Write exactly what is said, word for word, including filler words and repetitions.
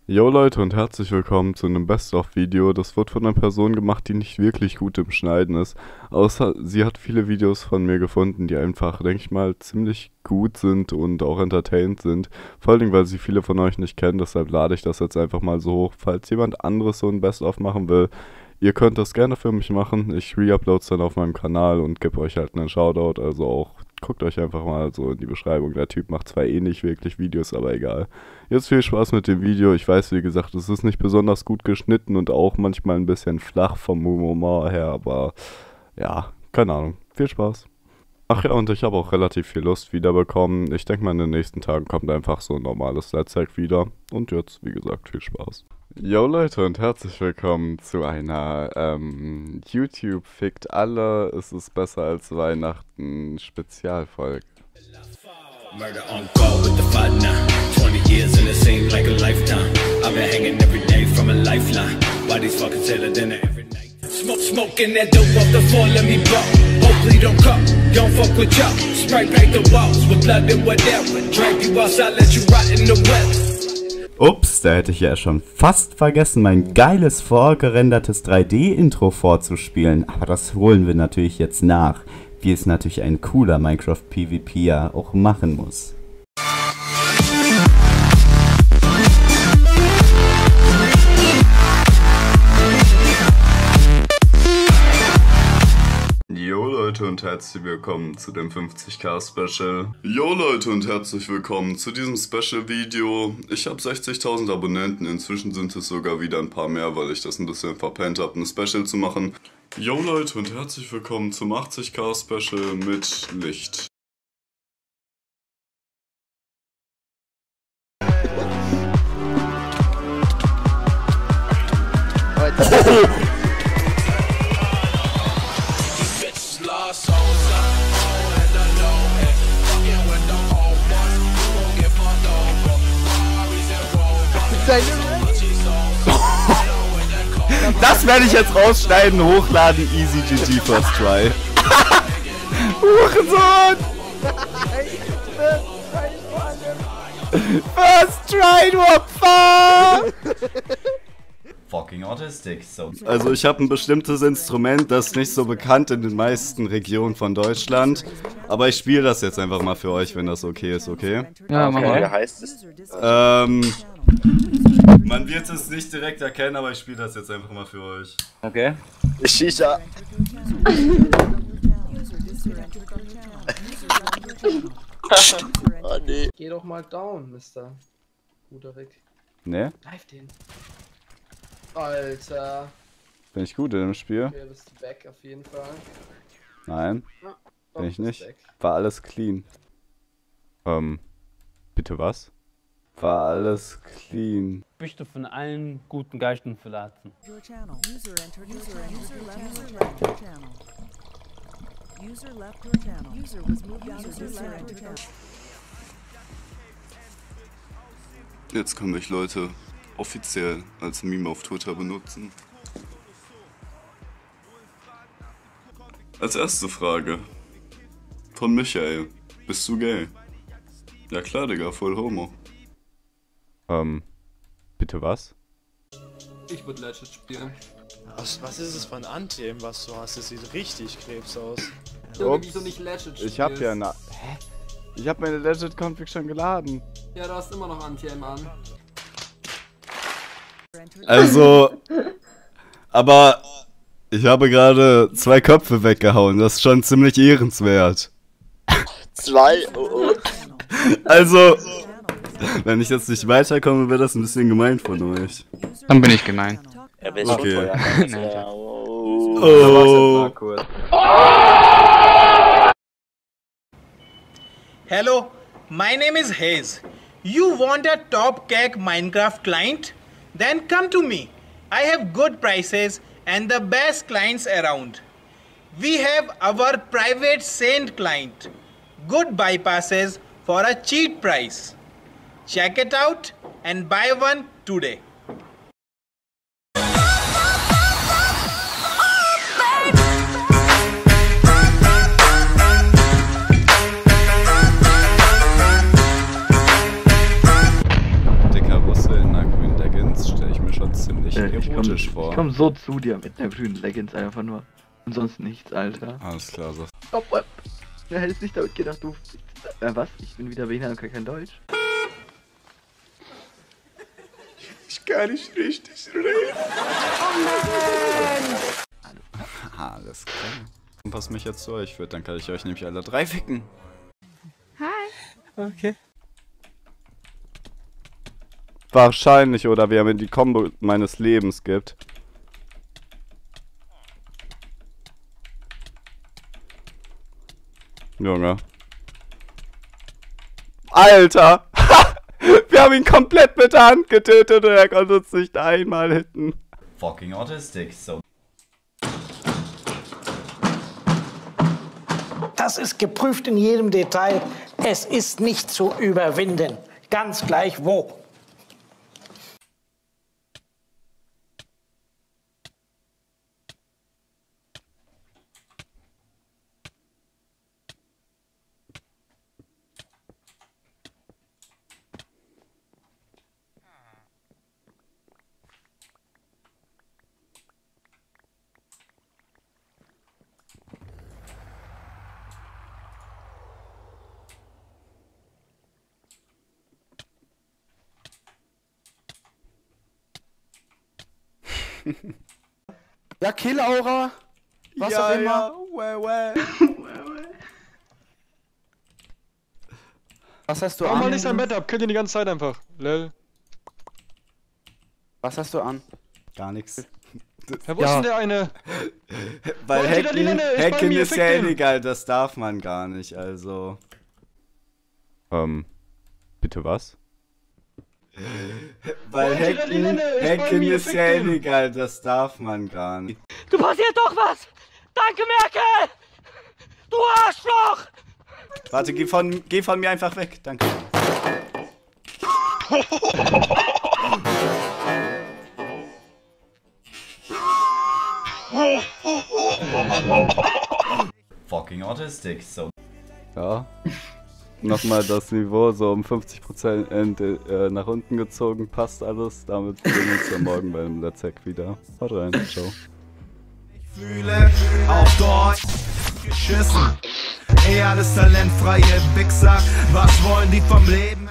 Yo Leute und herzlich willkommen zu einem Best-of-Video. Das wird von einer Person gemacht, die nicht wirklich gut im Schneiden ist. Außer sie hat viele Videos von mir gefunden, die einfach, denke ich mal, ziemlich gut sind und auch entertained sind. Vor allen Dingen, weil sie viele von euch nicht kennen, deshalb lade ich das jetzt einfach mal so hoch. Falls jemand anderes so ein Best-of machen will, ihr könnt das gerne für mich machen. Ich re-uploade es dann auf meinem Kanal und gebe euch halt einen Shoutout, also auch guckt euch einfach mal so in die Beschreibung. Der Typ macht zwar eh nicht wirklich Videos, aber egal. Jetzt viel Spaß mit dem Video. Ich weiß, wie gesagt, es ist nicht besonders gut geschnitten und auch manchmal ein bisschen flach vom Humor her, aber ja, keine Ahnung. Viel Spaß. Ach ja, und ich habe auch relativ viel Lust wiederbekommen. Ich denke mal, in den nächsten Tagen kommt einfach so ein normales Let's Hack wieder. Und jetzt, wie gesagt, viel Spaß. Yo Leute und herzlich willkommen zu einer ähm, YouTube fickt alle, es ist besser als Weihnachten Spezialfolge. Murder on call with the fight now. twenty years and it seemed like a lifetime. I've been hanging every day from a lifeline. Why these fucking tailor dinner every night? Smoke, smoking that dope off the floor, let me blow. Hopefully don't come, don't fuck with y'all. Spray paint the walls with blood and whatever. Drag you outside, let you rot in the weather. Ups, da hätte ich ja schon fast vergessen, mein geiles vorgerendertes drei D-Intro vorzuspielen. Aber das holen wir natürlich jetzt nach, wie es natürlich ein cooler Minecraft-PvP ja auch machen muss. Yo Leute und herzlich willkommen zu dem fünfzig K Special. Yo Leute und herzlich willkommen zu diesem Special Video. Ich habe sechzigtausend Abonnenten, inzwischen sind es sogar wieder ein paar mehr, weil ich das ein bisschen verpennt habe, ein Special zu machen. Yo Leute und herzlich willkommen zum achtzig K Special mit Licht. Das werde ich jetzt rausschneiden, hochladen, easy G G first try. Hurensohn! First try, du Opfer! Fucking autistic, so. Also ich habe ein bestimmtes Instrument, das ist nicht so bekannt in den meisten Regionen von Deutschland. Aber ich spiele das jetzt einfach mal für euch, wenn das okay ist, okay? Ja, mach mal. Wie heißt es? Ähm... Man wird es nicht direkt erkennen, aber ich spiele das jetzt einfach mal für euch. Okay. Shisha. Oh nee. Geh doch mal down, Mister Guter Rick. Ne? Live den. Alter. Bin ich gut in dem Spiel? Okay, bist du back auf jeden Fall. Nein, Ja, bin ich bist nicht. back. War alles clean. Ähm, bitte was? War alles clean. Bist du von allen guten Geistern verlassen? Your channel. User entered. User user left your channel. User left your channel. User was moved out of user entered channel. Jetzt kann mich Leute offiziell als Meme auf Twitter benutzen. Als erste Frage. Von Michael. Bist du gay? Ja klar, Digga, voll homo. Ähm, bitte was? Ich würde Legend spielen. Was, was ist es für ein Anthemen, was du hast? Es sieht richtig Krebs aus. Junge, wieso nicht Legend spielen? Ich hab ja na... Hä? Ich hab meine Legit-Config schon geladen. Ja, du hast immer noch Anti-M an. Also... Aber... Ich habe gerade zwei Köpfe weggehauen. Das ist schon ziemlich ehrenswert. Zwei? Oh, oh. Also... Wenn ich jetzt nicht weiterkomme, wäre das ein bisschen gemein von euch. Dann bin ich gemein. Er will Okay. schon vorher. Nee. Ja, oh. Oh. Hello, my name is Hayes. You want a top cake Minecraft client? Then come to me. I have good prices and the best clients around. We have our private Saint client. Good bypasses for a cheap price. Check it out and buy one today. Dicker Russe in einer grünen Decke. ziemlich Äh, ich erotisch komm, vor. Ich komm so zu dir mit einer grünen Leggings einfach nur. Und sonst nichts, Alter. Alles klar, so. Stopp, stopp. Wer hätte es nicht damit gedacht, du... Äh, was? Ich bin wieder behindert und kann kein Deutsch. Ich kann nicht richtig reden. Alles klar. Und passt mich jetzt zu euch wird, dann kann ich euch nämlich alle drei ficken. Hi. Okay. Wahrscheinlich, oder wer mir die Combo meines Lebens gibt. Junge. Alter! Wir haben ihn komplett mit der Hand getötet und er konnte uns nicht einmal hitten. Fucking Autistic, so. Das ist geprüft in jedem Detail. Es ist nicht zu überwinden. Ganz gleich wo. Ja, Kill-Aura. Was ja, auch immer. Ja. Well, well. Was hast du Warum an? mal nicht sein Bett ab? Kill ihn die ganze Zeit einfach. Lel. Was hast du an? Gar nichts. Wer wusste ja. der eine? Weil oh, Hacken, ist, Hacken mir, ist ja illegal, das darf man gar nicht, also. Ähm, bitte was? Weil oh, Hacken, Hacken ist ja illegal, das darf man gar nicht. Du passiert doch was! Danke, Merkel! Du Arschloch! Warte, geh von, geh von mir einfach weg, danke. Fucking Autistic, so. Ja. Nochmal das Niveau so um fünfzig Prozent äh, nach unten gezogen, passt alles. Damit sehen wir uns ja morgen beim Let's Hack wieder. Haut rein, ciao. Ich fühle auf Deutsch geschissen. Ey, alles talentfreie Wichser. Was wollen die vom Leben?